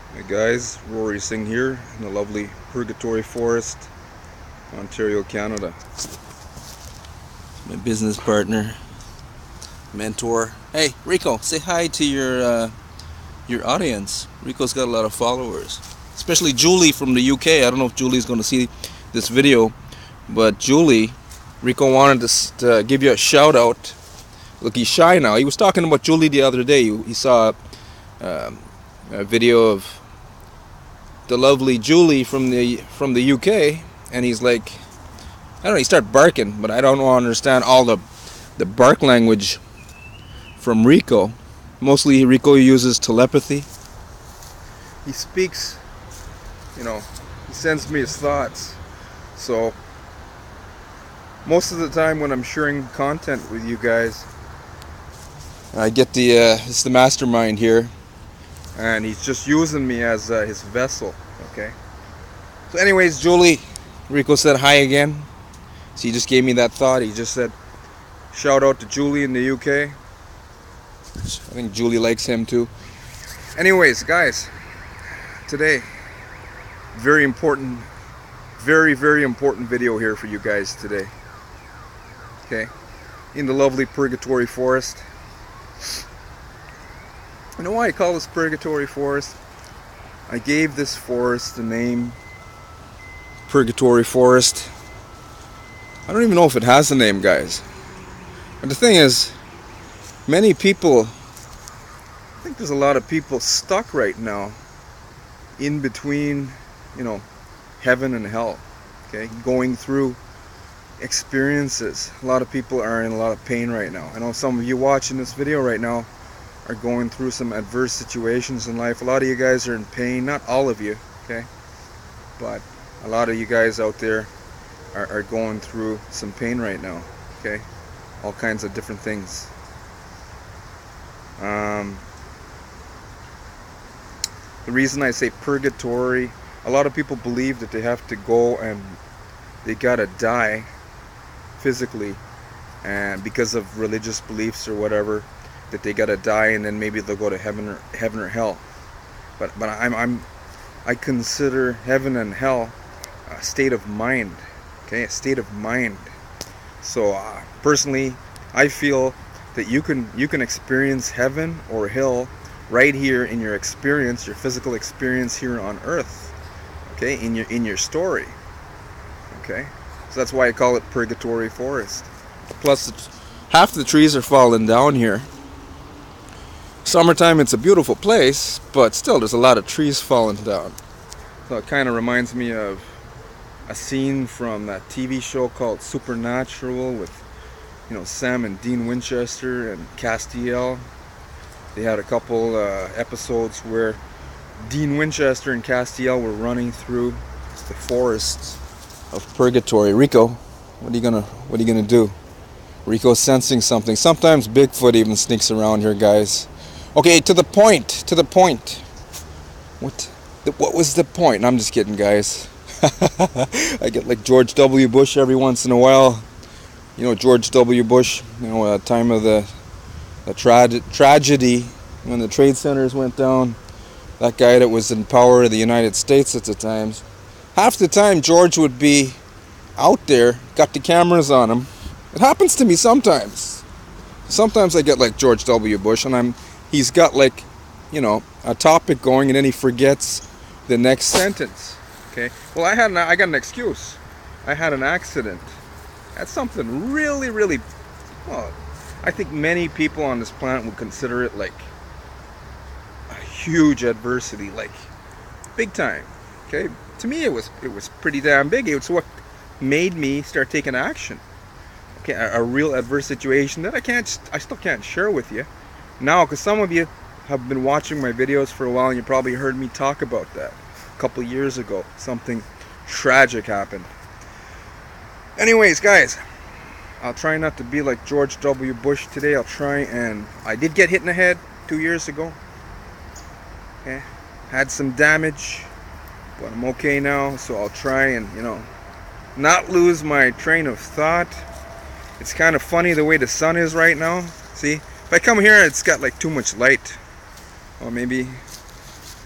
Hey guys, Rory Singh here in the lovely Purgatory Forest, Ontario, Canada. My business partner, mentor. Hey Rico, say hi to your audience. Rico's got a lot of followers, especially Julie from the UK. I don't know if Julie's going to see this video, but Julie, Rico wanted to give you a shout out. Look, he's shy now. He was talking about Julie the other day. He saw a video of the lovely Julie from the UK, and he's like, I don't know. He started barking, but I don't understand all the bark language from Rico. Mostly, Rico uses telepathy. He speaks, he sends me his thoughts. So most of the time when I'm sharing content with you guys, I get it's the mastermind here, and he's just using me as his vessel. Okay. So, anyways, Julie, Rico said hi again. So he just gave me that thought. He just said, shout out to Julie in the UK. I think Julie likes him too. Anyways, guys, today, very important, very important video here for you guys today. Okay, in the lovely Purgatory Forest. You know why I call this Purgatory Forest? I gave this forest the name Purgatory Forest. I don't even know if it has a name, guys. But the thing is, many people, I think there's a lot of people stuck right now in between, heaven and hell. Okay, going through experiences. A lot of people are in a lot of pain right now. I know some of you watching this video right now are going through some adverse situations in life. A lot of you guys are in pain. Not all of you, okay? But a lot of you guys out there are going through some pain right now, okay? All kinds of different things. The reason I say purgatory, a lot of people believe that they have to go and they gotta die physically, and because of religious beliefs or whatever, that they gotta die and then maybe they'll go to heaven or hell. But I consider heaven and hell a state of mind. Okay, a state of mind. So personally, I feel that you can experience heaven or hell right here in your experience, your physical experience here on Earth. Okay, in your story. Okay, so that's why I call it Purgatory Forest. Plus, half the trees are falling down here. Summertime, it's a beautiful place, but still, there's a lot of trees falling down. So it kind of reminds me of a scene from that TV show called Supernatural with, Sam and Dean Winchester and Castiel. They had a couple episodes where Dean Winchester and Castiel were running through the forests of Purgatory. Rico, what are you gonna do? Rico's sensing something. Sometimes Bigfoot even sneaks around here, guys. Okay, to the point. What was the point? I'm just kidding, guys. I get like George W. Bush every once in a while. George W. Bush, time of the tragedy when the trade centers went down. That guy that was in power of the United States at the time. Half the time, George would be out there, got the cameras on him. It happens to me sometimes. Sometimes I get like George W. Bush, and he's got like, a topic going, and then he forgets the next sentence. Okay. Well, I got an excuse. I had an accident. That's something really, really. Well, I think many people on this planet would consider it like a huge adversity, like big time. Okay. To me, it was pretty damn big. It's what made me start taking action. Okay, a real adverse situation that I still can't share with you now, because some of you have been watching my videos for a while and you probably heard me talk about that a couple years ago. Something tragic happened. Anyways, guys, I'll try not to be like George W. Bush today. I did get hit in the head 2 years ago. Okay, had some damage, but I'm okay now, so I'll try and not lose my train of thought. It's kind of funny the way the sun is right now. See, if I come here, it's got like too much light. Or maybe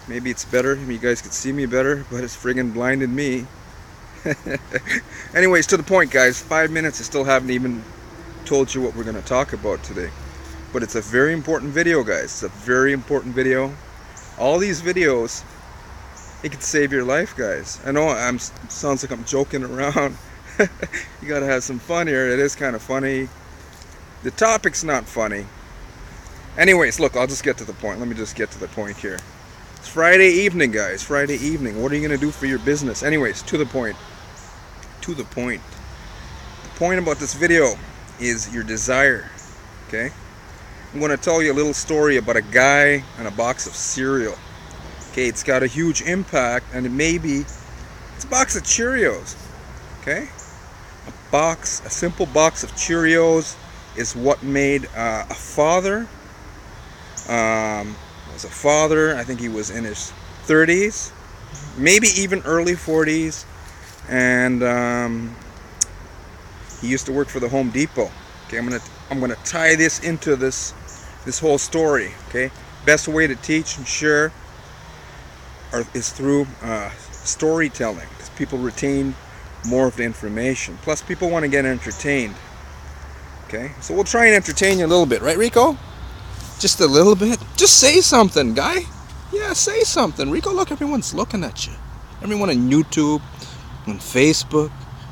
Maybe it's better, maybe you guys could see me better, but it's friggin' blinded me. Anyways, to the point, guys. 5 minutes, I still haven't even told you what we're going to talk about today. But it's a very important video, guys. It's a very important video. All these videos, it could save your life, guys. I know sounds like I'm joking around. You gotta have some fun here. It is kind of funny. The topic's not funny. Anyways, look, I'll just get to the point. Let me just get to the point here. It's Friday evening, guys. Friday evening. What are you gonna do for your business? Anyways, to the point. To the point. The point about this video is your desire. Okay? I'm gonna tell you a little story about a guy and a box of cereal. Okay, it's got a huge impact, and it's a box of Cheerios. Okay? A simple box of Cheerios is what made a father. Was a father. I think he was in his 30s, maybe even early 40s, and he used to work for the Home Depot. Okay, I'm gonna tie this into this whole story. Okay, best way to teach and share is through storytelling, because people retain more of the information. Plus, people want to get entertained. Okay, so we'll try and entertain you a little bit, right, Rico? Just a little bit. Just say something, guy. Yeah, say something. Rico, look, everyone's looking at you. Everyone on YouTube, on Facebook.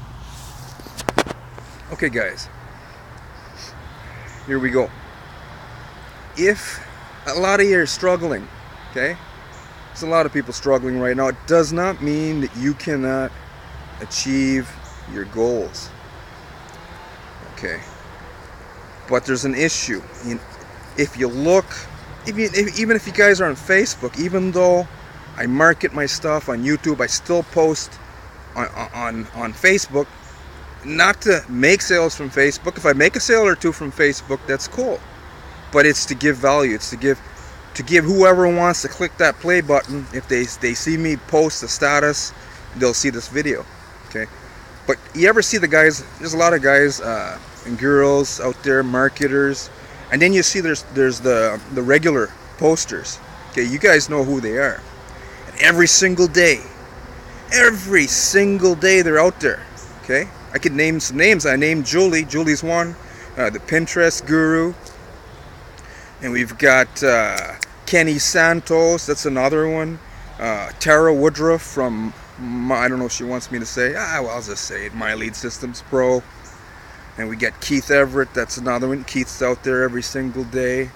Okay, guys. Here we go. If a lot of you are struggling, okay? There's a lot of people struggling right now. It does not mean that you cannot achieve your goals. Okay? But there's an issue. If you look, even if you guys are on Facebook, even though I market my stuff on YouTube, I still post on Facebook, not to make sales from Facebook. If I make a sale or two from Facebook, that's cool. But it's to give value. It's to give whoever wants to click that play button. If they see me post a status, they'll see this video. Okay? But you ever see the guys? There's a lot of guys and girls out there, marketers, and then you see there's the regular posters. Okay, you guys know who they are. And every single day they're out there. Okay, I could name some names. I named Julie. Julie's one, the Pinterest guru, and we've got Kenny Santos. That's another one. Tara Woodruff from, I don't know if she wants me to say. Well, I'll just say it. My Lead Systems Pro. And we got Keith Everett. That's another one. Keith's out there every single day.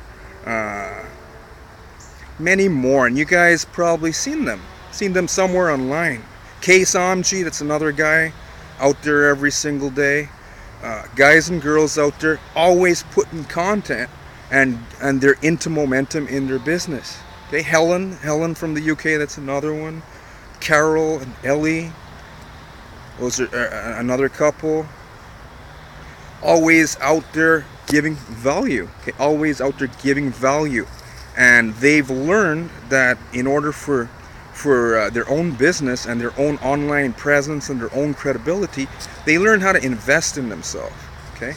Many more, and you guys probably seen them somewhere online. Case Omji, that's another guy out there every single day. Guys and girls out there always putting content, and they're into momentum in their business. Okay, Helen from the UK, that's another one. Carol and Ellie, those are another couple. Always out there giving value. Okay, always out there giving value. And they've learned that in order for their own business and their own online presence and their own credibility, they learn how to invest in themselves. Okay,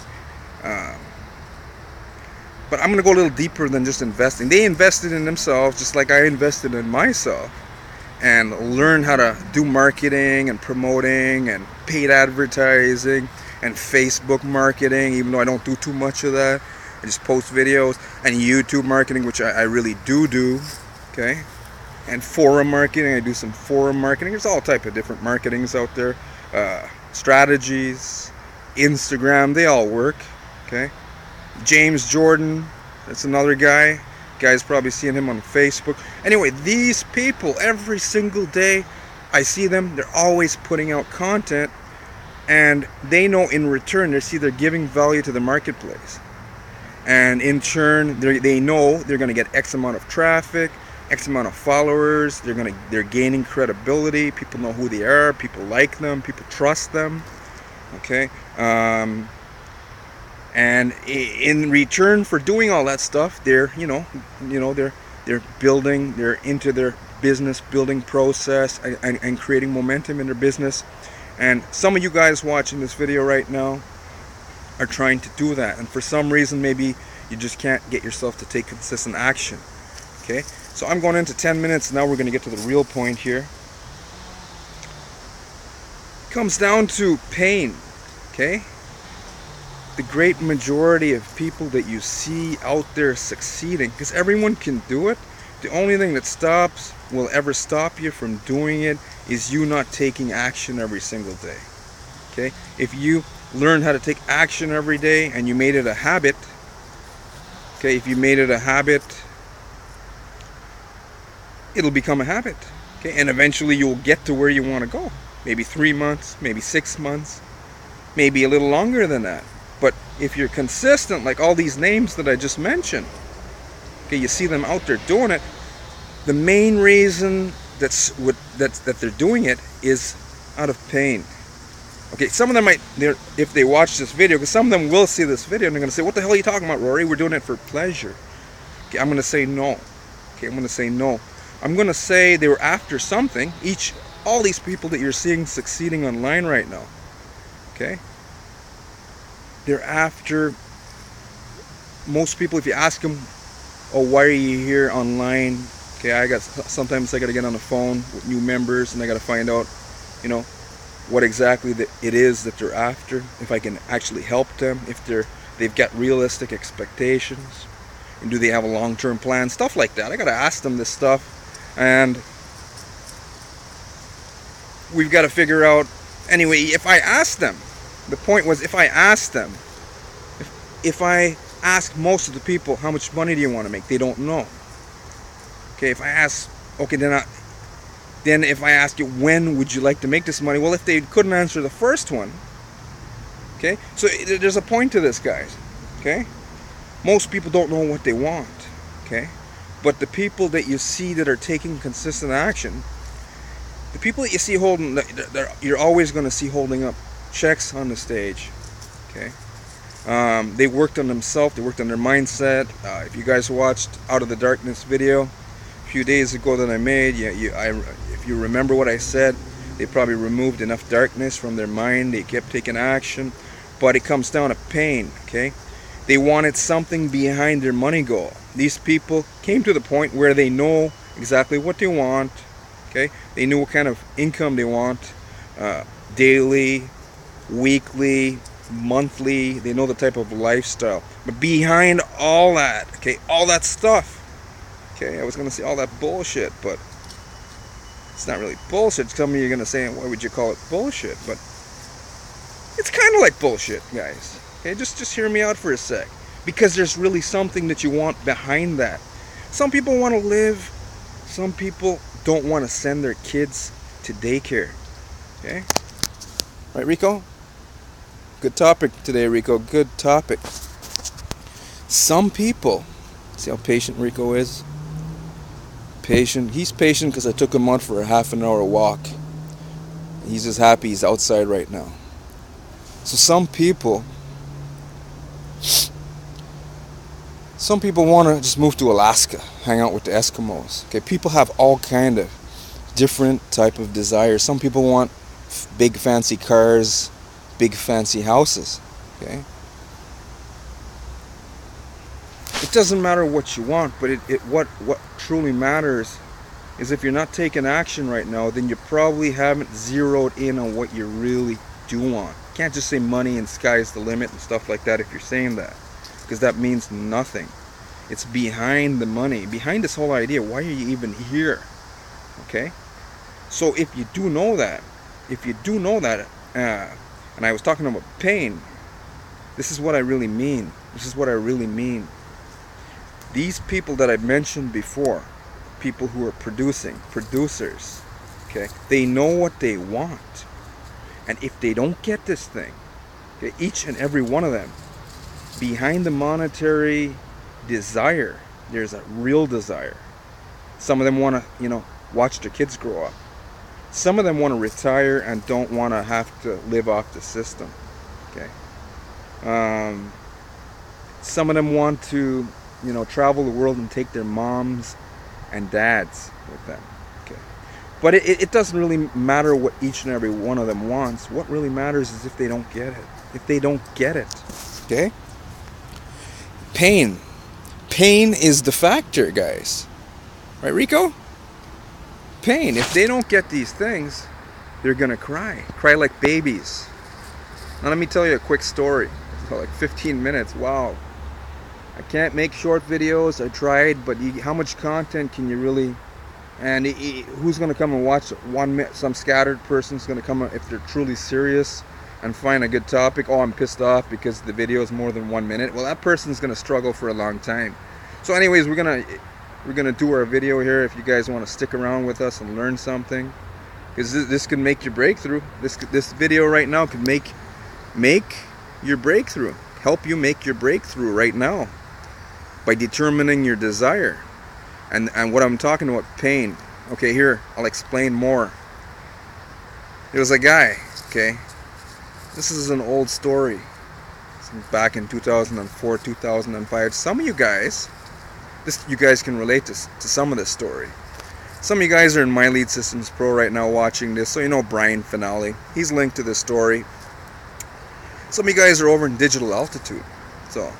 but I'm going to go a little deeper than just investing. They invested in themselves just like I invested in myself, and learn how to do marketing and promoting and paid advertising and Facebook marketing, even though I don't do too much of that. I just post videos, and YouTube marketing, which I really do, okay? And forum marketing, I do some forum marketing. There's all type of different marketings out there. Strategies, Instagram, they all work, okay? James Jordan, that's another guy. You guys probably seen him on Facebook. Anyway, these people, every single day, I see them, they're always putting out content, and they know in return they're giving value to the marketplace, and in turn they know they're going to get X amount of traffic, X amount of followers. They're gaining credibility. People know who they are. People like them. People trust them. Okay, and in return for doing all that stuff, they're building. They're into their business building process and creating momentum in their business. And some of you guys watching this video right now are trying to do that, and for some reason maybe you just can't get yourself to take consistent action. Okay, So I'm going into 10 minutes. Now we're going to get to the real point here. It comes down to pain, okay? The great majority of people that you see out there succeeding, because everyone can do it, the only thing that will ever stop you from doing it is you not taking action every single day. Okay? If you learn how to take action every day and you made it a habit, okay, if you made it a habit, it'll become a habit. Okay? And eventually you'll get to where you want to go. Maybe 3 months, maybe 6 months, maybe a little longer than that. But if you're consistent, like all these names that I just mentioned, okay, you see them out there doing it, the main reason that they're doing it is out of pain. Okay, some of them if they watch this video, because some of them will see this video and they're going to say, what the hell are you talking about, Rory? We're doing it for pleasure. Okay, I'm going to say no. Okay, I'm going to say no. I'm going to say they were after something. All these people that you're seeing succeeding online right now, okay, they're after, most people, if you ask them, oh, why are you here online? Okay, sometimes I got to get on the phone with new members and I got to find out, what exactly it is that they're after, if I can actually help them, if they've got realistic expectations, and do they have a long-term plan, stuff like that. I got to ask them this stuff, and we've got to figure out, anyway, if I ask them, the point was, if I ask them, if I ask most of the people, how much money do you want to make? They don't know. Okay, if I ask, okay, then if I ask you, when would you like to make this money? Well, if they couldn't answer the first one, okay, so there's a point to this, guys, okay? Most people don't know what they want, okay? But the people that you see that are taking consistent action, the people that you see you're always going to see holding up checks on the stage, okay? They worked on themselves, they worked on their mindset. If you guys watched Out of the Darkness video a few days ago that I made, if you remember what I said, they probably removed enough darkness from their mind. They kept taking action, but it comes down to pain, okay? They wanted something behind their money goal. These people came to the point where they know exactly what they want, okay? They knew what kind of income they want, daily, weekly, monthly. They know the type of lifestyle. But behind all that, okay, all that stuff, okay, I was going to say all that bullshit, but it's not really bullshit. Some of you are going to say, why would you call it bullshit? But it's kind of like bullshit, guys. Okay, just hear me out for a sec. Because there's really something that you want behind that. Some people want to live. Some people don't want to send their kids to daycare. Okay? Right, Rico? Good topic today, Rico. Good topic. Some people, see how patient Rico is? Patient. He's patient because I took him out for a half-an-hour walk. He's just happy he's outside right now. So some people want to just move to Alaska, hang out with the Eskimos. Okay, people have all kind of different type of desires. Some people want big fancy cars, big fancy houses. Okay, it doesn't matter what you want, but what truly matters is if you're not taking action right now, then you probably haven't zeroed in on what you really do want. You can't just say money and sky's the limit and stuff like that if you're saying that, because that means nothing. It's behind the money, behind this whole idea. Why are you even here? Okay, so if you do know that, and I was talking about pain, this is what I really mean. These people that I mentioned before, people who are producers, okay, they know what they want. And if they don't get this thing, okay, each and every one of them, behind the monetary desire, there's a real desire. Some of them want to, watch their kids grow up. Some of them want to retire and don't want to have to live off the system. Okay. Some of them want to, travel the world and take their moms and dads with them. Okay. But it doesn't really matter what each and every one of them wants. What really matters is if they don't get it. Okay? Pain is the factor, guys. Right, Rico? Pain. If they don't get these things, they're gonna cry. Cry like babies. Now let me tell you a quick story. It's like 15 minutes. Wow. I can't make short videos. I tried, but how much content can you really... And who's going to come and watch some scattered person's going to come if they're truly serious and find a good topic? Oh, I'm pissed off because the video is more than 1 minute. Well, that person's going to struggle for a long time. So anyways, we're gonna do our video here. If you guys want to stick around with us and learn something, because this could make your breakthrough. This video right now could make your breakthrough. Help you make your breakthrough right now by determining your desire. And what I'm talking about, pain. Okay, here, I'll explain more. There was a guy, okay? This is an old story. Back in 2004, 2005. Some of you guys, you guys can relate to some of this story. Some of you guys are in My Lead Systems Pro right now watching this, so you know Brian Finale. He's linked to this story. Some of you guys are over in Digital Altitude, so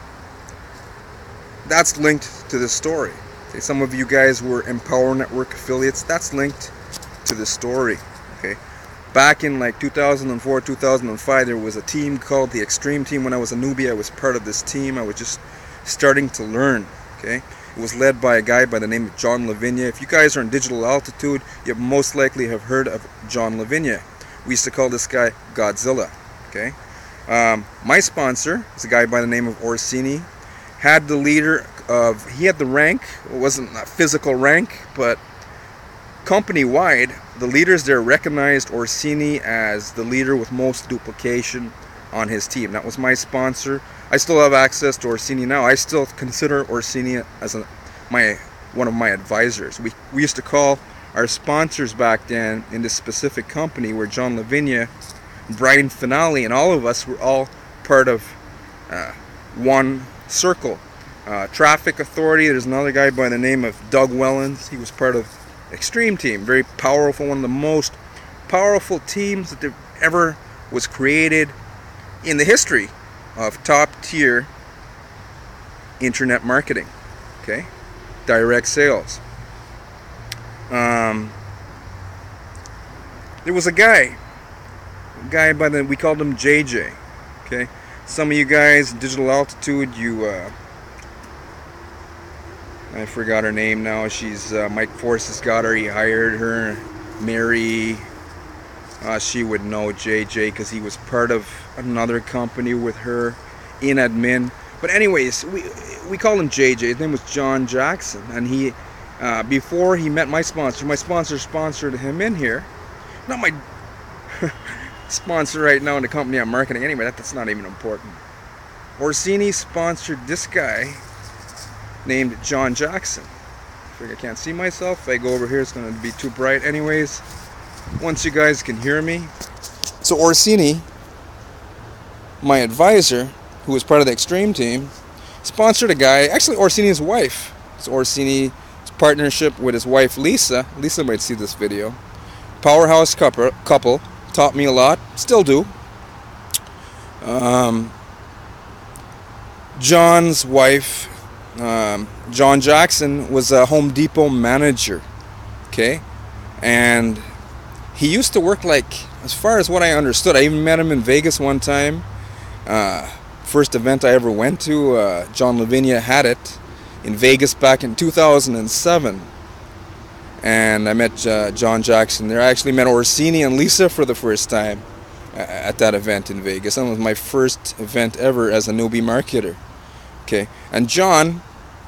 that's linked to this story. Okay, some of you guys were Empower Network affiliates. That's linked to the story. Okay, back in like 2004, 2005, there was a team called the Extreme Team. When I was a newbie, I was part of this team. I was just starting to learn. Okay, it was led by a guy by the name of John Lavinia. If you guys are in Digital Altitude, you most likely have heard of John Lavinia. We used to call this guy Godzilla. Okay, my sponsor is a guy by the name of Orsini. Had the leader of, he had the rank, it wasn't a physical rank, but company-wide, the leaders there recognized Orsini as the leader with most duplication on his team. That was my sponsor. I still have access to Orsini now. I still consider Orsini as one of my advisors. We used to call our sponsors back then in this specific company where John Lavinia, Brian Finale, and all of us were all part of one circle. Traffic Authority, there's another guy by the name of Doug Wellens. He was part of Extreme Team, very powerful, one of the most powerful teams that ever was created in the history of top tier internet marketing. Okay, direct sales. There was a guy by the, we called him JJ. Okay, some of you guys, Digital Altitude, I forgot her name now. She's Mike Forces got her. He hired her. Mary. She would know JJ because he was part of another company with her in admin. But anyways, we call him JJ. His name was John Jackson, and he before he met my sponsor sponsored him in here. Not my sponsor right now in the company I'm marketing. Anyway, that's not even important. Orsini sponsored this guy named John Jackson. I can't see myself. If I go over here, it's going to be too bright. Anyways, once you guys can hear me. So Orsini, my advisor, who was part of the Extreme Team, sponsored a guy, actually Orsini's wife. It's Orsini's partnership with his wife Lisa. Lisa might see this video. Powerhouse couple, taught me a lot, still do. John's wife, John Jackson, was a Home Depot manager, okay, and he used to work, like, as far as what I understood, I even met him in Vegas one time. First event I ever went to, John Lavinia had it in Vegas back in 2007, and I met John Jackson there. I actually met Orsini and Lisa for the first time at that event in Vegas. That was my first event ever as a newbie marketer. Okay, and John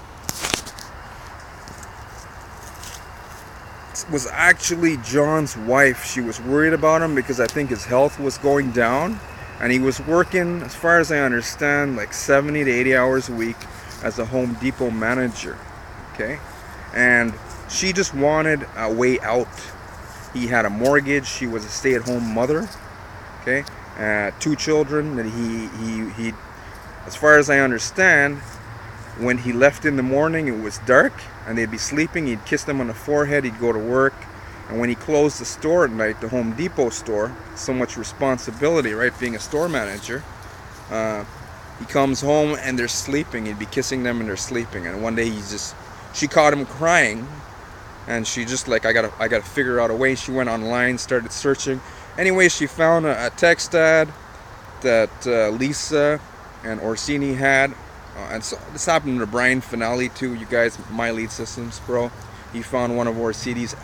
was actually John's wife. She was worried about him because I think his health was going down, and he was working, as far as I understand, like 70 to 80 hours a week as a Home Depot manager. Okay, and she just wanted a way out. He had a mortgage. She was a stay-at-home mother. Okay, 2 children that he as far as I understand, when he left in the morning, it was dark and they'd be sleeping. He'd kiss them on the forehead. He'd go to work, and when he closed the store at night, the Home Depot store, so much responsibility, right, being a store manager, he comes home and they're sleeping. He'd be kissing them and they're sleeping, and one day she caught him crying and she just like, I gotta figure out a way. She went online, started searching. Anyway, she found a text ad that Lisa and Orsini had, and so this happened to Brian Finale too. You guys, My Lead Systems, bro. He found one of Orsini's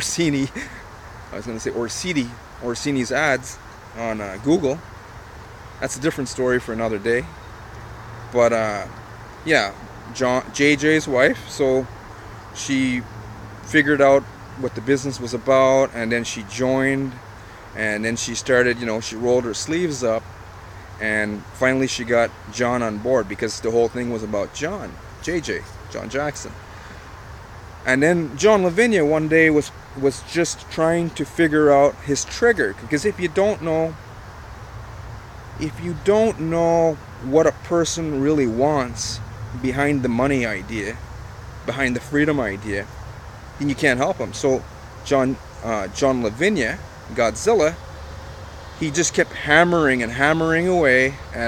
ads on Google. That's a different story for another day. But yeah, JJ's wife. So she figured out what the business was about, and then she joined, and then she started. She rolled her sleeves up, and finally she got John on board, because the whole thing was about John Jackson. And then John Lavinia one day was just trying to figure out his trigger, because if you don't know what a person really wants behind the money idea, behind the freedom idea, then you can't help him. So John Lavinia, Godzilla, he just kept hammering away at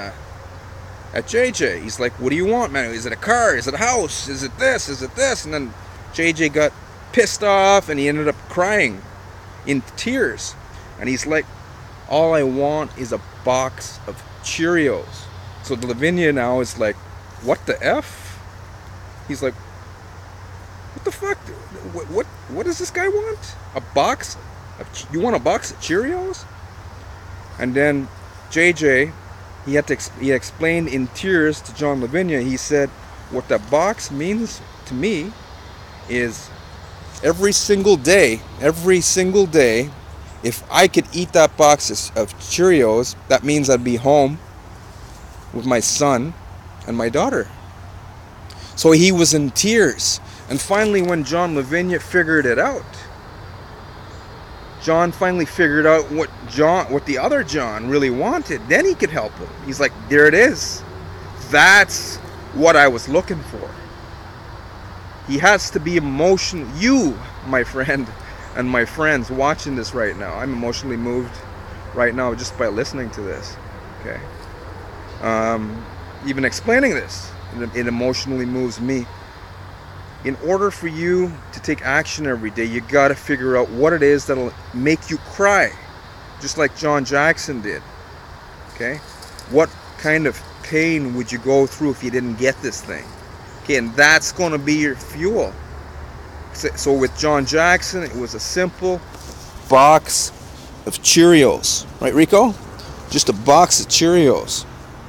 JJ. He's like, what do you want, man? Is it a car? Is it a house? Is it this? Is it this? And then JJ got pissed off, and he ended up crying in tears. And he's like, all I want is a box of Cheerios. So Lavinia now is like, what the F? He's like, what the fuck? What does this guy want? A box? You want a box of Cheerios? And then JJ, he explained in tears to John Lavinia. He said, what that box means to me is every single day, if I could eat that box of Cheerios, that means I'd be home with my son and my daughter. So he was in tears. And finally, when John Lavinia figured it out, John finally figured out what the other John really wanted. Then he could help him. He's like, there it is. That's what I was looking for. He has to be emotional. You, my friend, and my friends watching this right now, I'm emotionally moved right now just by listening to this. Okay. Even explaining this, it emotionally moves me. In order for you to take action every day, you got to figure out what it is that'll make you cry, just like John Jackson did. Okay? What kind of pain would you go through if you didn't get this thing? Okay, and that's going to be your fuel. So with John Jackson, it was a simple box of Cheerios. Right, Rico? Just a box of Cheerios.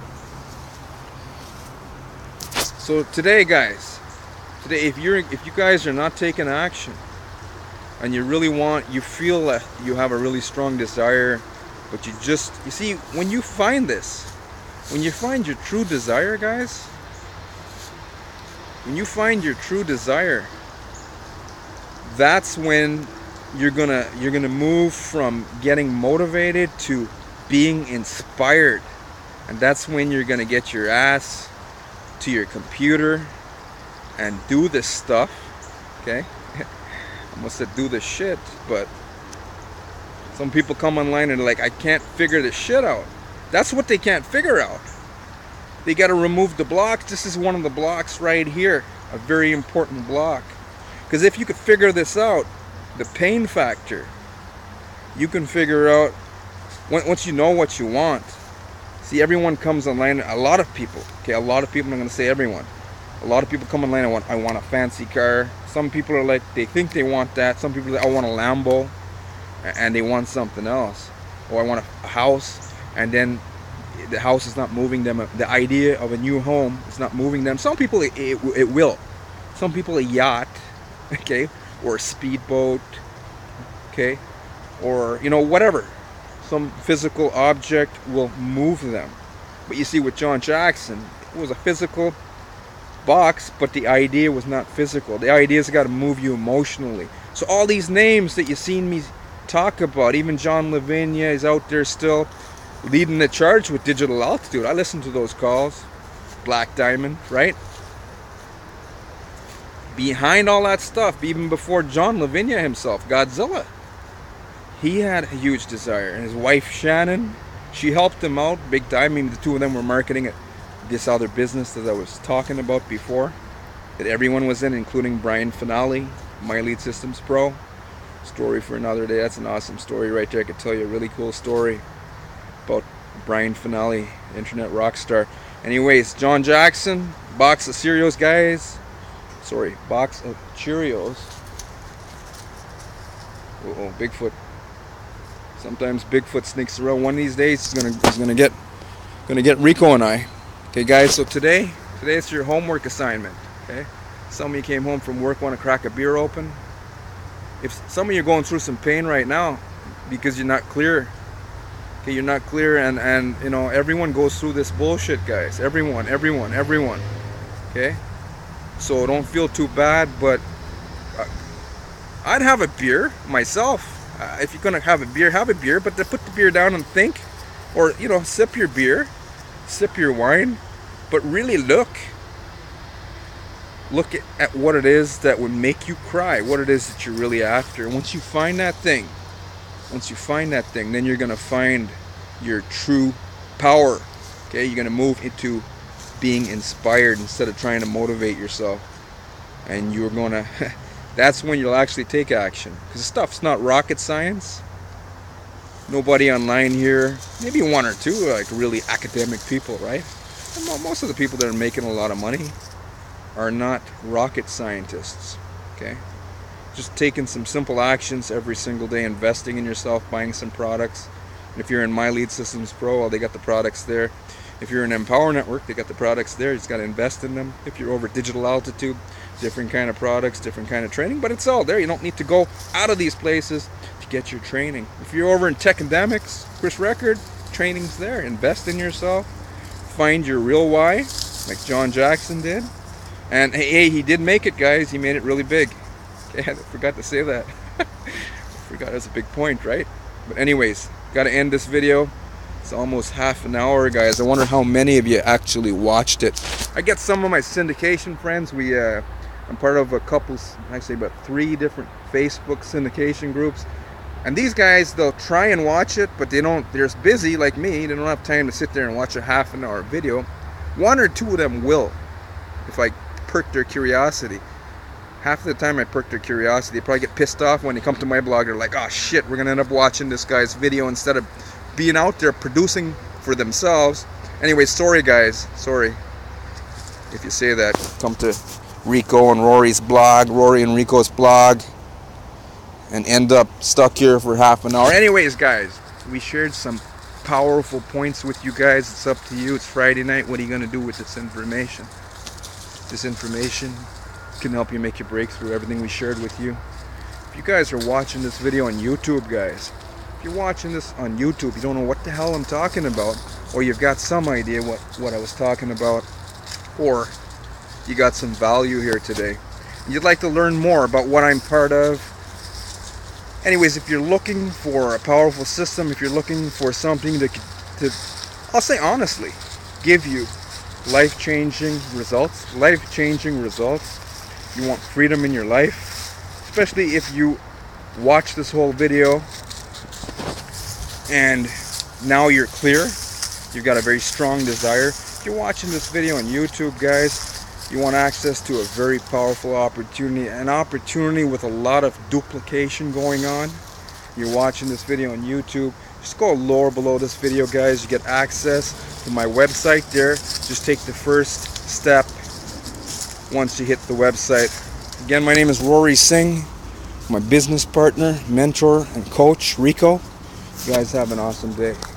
So today, guys, if you guys are not taking action, and you feel that you have a really strong desire, but you see, when you find your true desire, guys, when you find your true desire, that's when you're gonna move from getting motivated to being inspired. And that's when you're gonna get your ass to your computer and do this stuff. Okay? I almost said do this shit, but some people come online and they're like, I can't figure this shit out. That's what they can't figure out. They got to remove the blocks. This is one of the blocks right here, a very important block. Because if you could figure this out, the pain factor, you can figure out, once you know what you want. See, everyone comes online, a lot of people, okay, I'm going to say everyone. A lot of people come online, I want a fancy car. Some people are like, they think they want that. Some people are like, I want a Lambo, and they want something else. Or I want a house, and then the house is not moving them. The idea of a new home is not moving them. Some people it will. Some people a yacht, okay, or a speedboat, okay, or whatever. Some physical object will move them. But you see, with John Jackson, it was a physical box, but the idea was not physical. The idea's got to move you emotionally. So all these names that you've seen me talk about, even John Lavinia is out there still leading the charge with Digital Altitude. I listen to those calls. Black Diamond, right? Behind all that stuff, even before John Lavinia himself, Godzilla, he had a huge desire. And his wife Shannon, she helped him out big time. I mean, the two of them were marketing it, this other business that I was talking about before, that everyone was in, including Brian Finale, My Lead Systems Pro. Story for another day. That's an awesome story right there. I could tell you a really cool story about Brian Finale, internet rock star. Anyways, John Jackson, box of Cheerios, guys. Sorry, box of Cheerios. Uh-oh, Bigfoot. Sometimes Bigfoot sneaks around. One of these days, he's gonna get Rico and I. Okay, guys. So today's your homework assignment. Okay. Some of you came home from work, want to crack a beer open. If some of you are going through some pain right now because you're not clear. Okay, you're not clear, and you know everyone goes through this bullshit, guys. Everyone. Okay. So don't feel too bad, but I'd have a beer myself. If you're gonna have a beer, but to put the beer down and think, or you know, sip your beer, sip your wine, but really look at what it is that would make you cry, what it is that you're really after. Once you find that thing, then you're gonna find your true power. Okay, you're gonna move into being inspired instead of trying to motivate yourself, and you're gonna that's when you'll actually take action, because stuff's not rocket science. Nobody online here, maybe one or two like really academic people, right? And most of the people that are making a lot of money are not rocket scientists. Okay, just taking some simple actions every single day, investing in yourself, buying some products. And if you're in My Lead Systems Pro, well, they got the products there. If you're in Empower Network, they got the products there. You just got to invest in them. If you're over Digital Altitude, different kind of products, different kind of training, but it's all there. You don't need to go out of these places to get your training. If you're over in Techendemics, Chris Record, training's there. Invest in yourself. Find your real why, like John Jackson did. And hey, he did make it, guys. He made it really big. Okay, I forgot to say that. Forgot that's a big point, right? But anyways, got to end this video. It's almost half an hour, guys. I wonder how many of you actually watched it. I get some of my syndication friends. I'm part of a couple, actually about 3 different Facebook syndication groups. And these guys, they'll try and watch it, but they're busy like me. They don't have time to sit there and watch a half an hour video. 1 or 2 of them will, if I perk their curiosity. Half the time I perk their curiosity. They probably get pissed off when they come to my blog. They're like, oh shit, we're gonna end up watching this guy's video instead of being out there producing for themselves. Anyway, sorry guys, sorry if you say that. Come to Rico and Rory's blog, Rory and Rico's blog, and end up stuck here for half an hour. Anyways, guys, we shared some powerful points with you guys. It's up to you. It's Friday night. What are you going to do with this information? This information can help you make your breakthrough, everything we shared with you. If you guys are watching this video on YouTube, guys, if you're watching this on YouTube, you don't know what the hell I'm talking about, or you've got some idea what I was talking about, or you got some value here today, and you'd like to learn more about what I'm part of. Anyways, if you're looking for a powerful system, if you're looking for something to I'll say honestly, give you life-changing results, you want freedom in your life, especially if you watch this whole video and now you're clear, you've got a very strong desire. If you're watching this video on YouTube, guys, you want access to a very powerful opportunity, an opportunity with a lot of duplication going on. You're watching this video on YouTube, just go lower below this video, guys. You get access to my website there. Just take the first step once you hit the website. Again, my name is Rory Singh. My business partner, mentor, and coach, Rico. You guys have an awesome day.